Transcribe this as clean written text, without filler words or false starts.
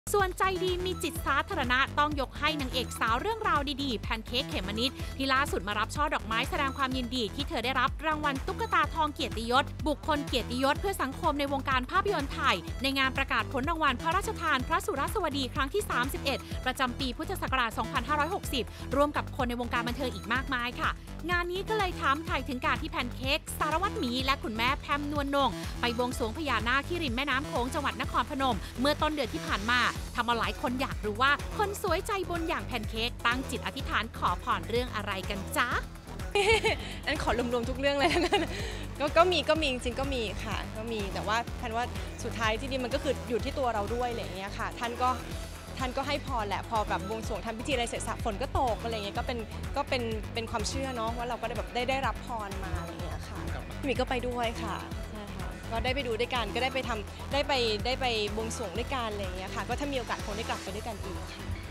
ส่วนใจดีมีจิตสาธารณะต้องยกให้นางเอกสาวเรื่องราวดีๆแพนเค้กเขมมะนิดที่ล่าสุดมารับช่อดอกไม้แสดงความยินดีที่เธอได้รับรางวัลตุ๊กตาทองเกียรติยศบุคคลเกียรติยศเพื่อสังคมในวงการภาพยนตร์ไทยในงานประกาศผลรางวัลพระราชทานพระสุรสวดีครั้งที่ 31 ประจำปีพุทธศักราช 2560 ร่วมกับคนในวงการบันเทิงอีกมากมายค่ะงานนี้ก็เลยถามไถ่ถึงการที่แพนเค้กสารวัตรหมีและคุณแม่แพมนวลนงไปบวงสรวงพญานาคที่ริมแม่น้ำโขงจังหวัดนครพนมเมื่อต้นเดือนที่ผ่านมาทำเอาหลายคนอยากรู้ว่าคนสวยใจบุญอย่างแพนเค้กตั้งจิตอธิษฐานขอพรเรื่องอะไรกันจ๊ะอันขอรวมๆทุกเรื่องเลยนะก็มีจริงๆก็มีค่ะก็มีแต่ว่าแพนว่าสุดท้ายที่นี่มันก็คืออยู่ที่ตัวเราด้วยอะไรอย่างเงี้ยค่ะท่านก็ให้พรแหละพอแบบบวงสรวงทำพิธีอะไรเสร็จสับฝนก็ตกอะไรเงี้ยก็เป็นความเชื่อเนาะว่าเราก็ได้แบบได้รับพรมาอะไรเงี้ยค่ะพี่หมีก็ไปด้วยค่ะใช่ค่ะก็ได้ไปดูด้วยกันก็ได้ไปบวงสรวงด้วยกันอะไรเงี้ยค่ะก็ถ้ามีโอกาสคงได้กลับไปด้วยกันอีกค่ะ